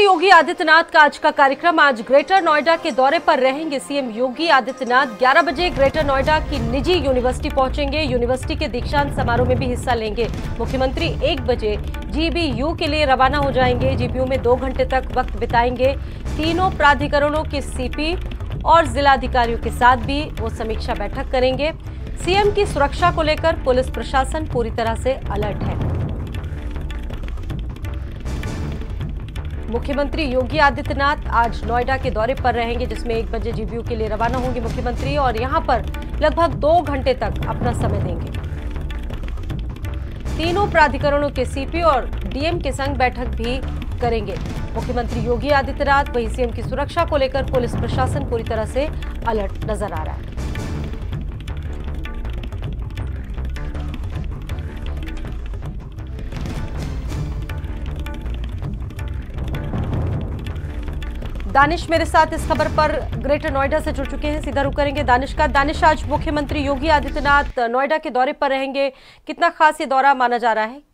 मुख्यमंत्री योगी आदित्यनाथ का आज का कार्यक्रम। आज ग्रेटर नोएडा के दौरे पर रहेंगे सीएम योगी आदित्यनाथ। 11 बजे ग्रेटर नोएडा की निजी यूनिवर्सिटी पहुंचेंगे। यूनिवर्सिटी के दीक्षांत समारोह में भी हिस्सा लेंगे। मुख्यमंत्री 1 बजे जीबीयू के लिए रवाना हो जाएंगे। जीबीयू में 2 घंटे तक वक्त बिताएंगे। तीनों प्राधिकरणों के सीपी और जिलाधिकारियों के साथ भी वो समीक्षा बैठक करेंगे। सीएम की सुरक्षा को लेकर पुलिस प्रशासन पूरी तरह से अलर्ट है। मुख्यमंत्री योगी आदित्यनाथ आज नोएडा के दौरे पर रहेंगे, जिसमें 1 बजे जीबीयू के लिए रवाना होंगे मुख्यमंत्री और यहां पर लगभग 2 घंटे तक अपना समय देंगे। तीनों प्राधिकरणों के सीपी और डीएम के संग बैठक भी करेंगे मुख्यमंत्री योगी आदित्यनाथ। वहीं सीएम की सुरक्षा को लेकर पुलिस प्रशासन पूरी तरह से अलर्ट नजर आ रहा है। दानिश मेरे साथ इस खबर पर ग्रेटर नोएडा से जुड़ चुके हैं, सीधा रुख करेंगे दानिश का। दानिश, आज मुख्यमंत्री योगी आदित्यनाथ नोएडा के दौरे पर रहेंगे, कितना खास ये दौरा माना जा रहा है?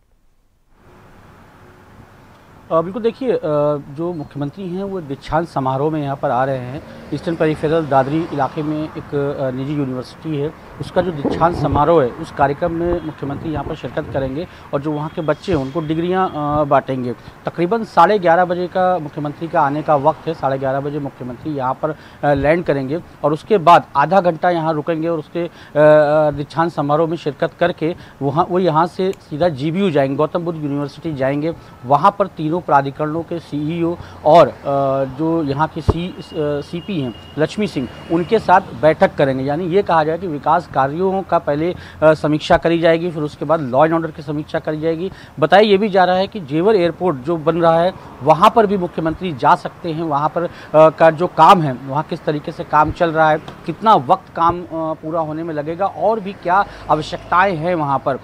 बिल्कुल, देखिए, जो मुख्यमंत्री हैं वो दीक्षांत समारोह में यहाँ पर आ रहे हैं। ईस्टर्न पेरिफेरल दादरी इलाके में एक निजी यूनिवर्सिटी है, उसका जो दीक्षांत समारोह है उस कार्यक्रम में मुख्यमंत्री यहाँ पर शिरकत करेंगे और जो वहाँ के बच्चे हैं उनको डिग्रियाँ बांटेंगे। तकरीबन 11:30 बजे का मुख्यमंत्री का आने का वक्त है। 11:30 बजे मुख्यमंत्री यहाँ पर लैंड करेंगे और उसके बाद आधा घंटा यहाँ रुकेंगे और उसके दीक्षांत समारोह में शिरकत करके वो यहाँ से सीधा जीबीयू जाएंगे, गौतम बुद्ध यूनिवर्सिटी जाएंगे। वहाँ पर तीनों प्राधिकरणों के सीईओ और जो यहाँ के सीपी हैं लक्ष्मी सिंह, उनके साथ बैठक करेंगे। यानी ये कहा जाए कि विकास कार्यों का पहले समीक्षा करी जाएगी, फिर उसके बाद लॉ एंड ऑर्डर की समीक्षा करी जाएगी। बताया ये भी जा रहा है कि जेवर एयरपोर्ट जो बन रहा है वहाँ पर भी मुख्यमंत्री जा सकते हैं। वहाँ पर का जो काम है, वहाँ किस तरीके से काम चल रहा है, कितना वक्त काम पूरा होने में लगेगा और भी क्या आवश्यकताएँ हैं वहाँ पर,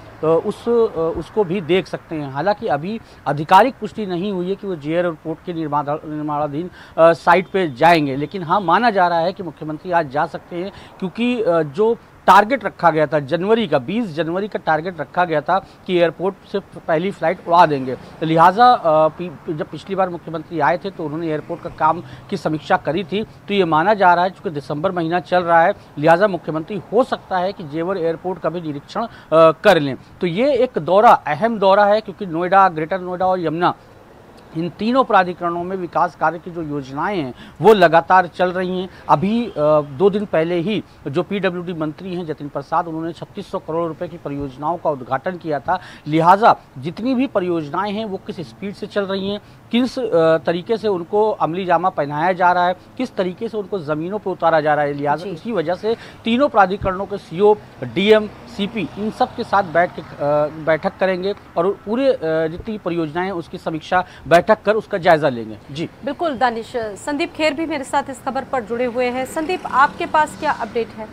उसको भी देख सकते हैं। हालांकि अभी आधिकारिक पुष्टि नहीं हुई है कि वो जेवर एयरपोर्ट के निर्माणाधीन साइट पे जाएंगे, लेकिन हाँ माना जा रहा है कि मुख्यमंत्री आज जा सकते हैं, क्योंकि जो टारगेट रखा गया था जनवरी का, 20 जनवरी का टारगेट रखा गया था कि एयरपोर्ट से पहली फ्लाइट उड़ा देंगे। तो लिहाजा जब पिछली बार मुख्यमंत्री आए थे तो उन्होंने एयरपोर्ट का काम की समीक्षा करी थी। तो ये माना जा रहा है चूँकि दिसंबर महीना चल रहा है, लिहाजा मुख्यमंत्री हो सकता है कि जेवर एयरपोर्ट का भी निरीक्षण कर लें। तो ये एक दौरा, अहम दौरा है, क्योंकि नोएडा, ग्रेटर नोएडा और यमुना, इन तीनों प्राधिकरणों में विकास कार्य की जो योजनाएं हैं वो लगातार चल रही हैं। अभी 2 दिन पहले ही जो पीडब्ल्यूडी मंत्री हैं जतिन प्रसाद, उन्होंने 3600 करोड़ रुपए की परियोजनाओं का उद्घाटन किया था। लिहाजा जितनी भी परियोजनाएं हैं वो किस स्पीड से चल रही हैं, किस तरीके से उनको अमली जामा पहनाया जा रहा है, किस तरीके से उनको ज़मीनों पर उतारा जा रहा है, लिहाजा उसी वजह से तीनों प्राधिकरणों के सीओ, डीएम, सीपी, इन सब के साथ बैठक करेंगे और पूरे जितनी परियोजनाएं हैं उसकी समीक्षा बैठक कर उसका जायजा लेंगे। जी बिल्कुल दानिश। संदीप खेर भी मेरे साथ इस खबर पर जुड़े हुए हैं। संदीप, आपके पास क्या अपडेट है?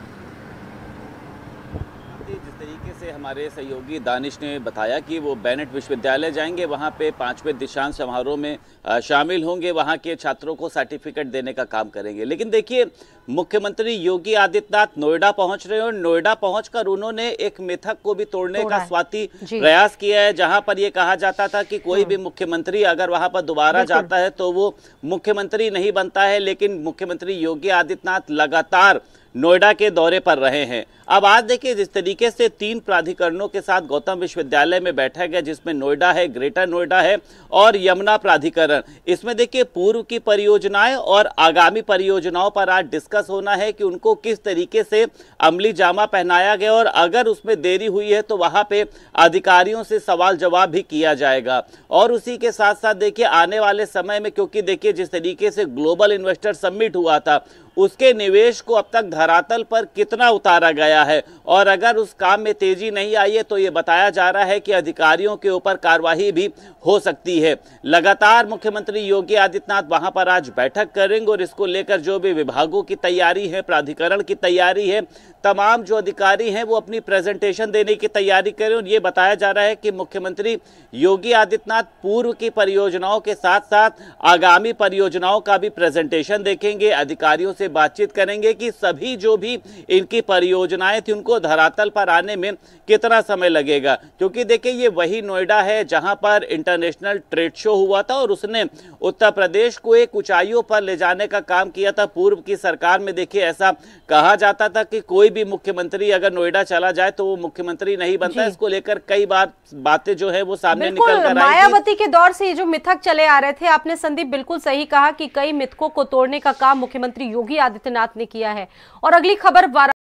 जिस तरीके से हमारे सहयोगी दानिश ने बताया कि वो बेनेट विश्वविद्यालय जाएंगे, वहाँ पे 5वें दीक्षांत समारोह में शामिल होंगे, वहाँ के छात्रों को सर्टिफिकेट देने का काम करेंगे। लेकिन देखिए, मुख्यमंत्री योगी आदित्यनाथ नोएडा पहुंच रहे हैं और नोएडा पहुंचकर उन्होंने एक मिथक को भी तोड़ने का स्वाति प्रयास किया है, जहां पर यह कहा जाता था कि कोई भी मुख्यमंत्री अगर वहां पर दोबारा जाता है तो वो मुख्यमंत्री नहीं बनता है। लेकिन मुख्यमंत्री योगी आदित्यनाथ लगातार नोएडा के दौरे पर रहे हैं। अब आज देखिए, जिस तरीके से 3 प्राधिकरणों के साथ गौतम विश्वविद्यालय में बैठक है, जिसमें नोएडा है, ग्रेटर नोएडा है और यमुना प्राधिकरण, इसमें देखिए पूर्व की परियोजनाएं और आगामी परियोजनाओं पर आज डिस्कस होना है कि उनको किस तरीके से अमली जामा पहनाया गया और अगर उसमें देरी हुई है तो वहां पे अधिकारियों से सवाल जवाब भी किया जाएगा। और उसी के साथ साथ देखिए, आने वाले समय में, क्योंकि देखिए जिस तरीके से ग्लोबल इन्वेस्टर समिट हुआ था, उसके निवेश को अब तक धरातल पर कितना उतारा गया है और अगर उस काम में तेजी नहीं आई है तो ये बताया जा रहा है कि अधिकारियों के ऊपर कार्रवाई भी हो सकती है। लगातार मुख्यमंत्री योगी आदित्यनाथ वहां पर आज बैठक करेंगे और इसको लेकर जो भी विभागों की तैयारी है, प्राधिकरण की तैयारी है, तमाम जो अधिकारी हैं वो अपनी प्रेजेंटेशन देने की तैयारी करें। और ये बताया जा रहा है कि मुख्यमंत्री योगी आदित्यनाथ पूर्व की परियोजनाओं के साथ साथ आगामी परियोजनाओं का भी प्रेजेंटेशन देखेंगे, अधिकारियों उनसे बातचीत करेंगे कि सभी जो भी इनकी परियोजनाएं थी उनको धरातल पर आने में कितना समय लगेगा। क्योंकि देखिए ये वही नोएडा है जहां पर इंटरनेशनल ट्रेड शो हुआ था और उसने उत्तर प्रदेश को एक ऊंचाइयों पर ले जाने का काम किया था। पूर्व की सरकार में देखिए ऐसा कहा जाता था कि कोई भी मुख्यमंत्री अगर नोएडा चला जाए तो वो मुख्यमंत्री नहीं बनता। इसको लेकर कई बार बातें जो है वो सामने निकल कर आई। मायावती के दौर से ये जो मिथक चले आ रहे थे, आपने संदीप बिल्कुल सही कहा कि कई मिथकों को तोड़ने का काम मुख्यमंत्री योगी आदित्यनाथ ने किया है। और अगली खबर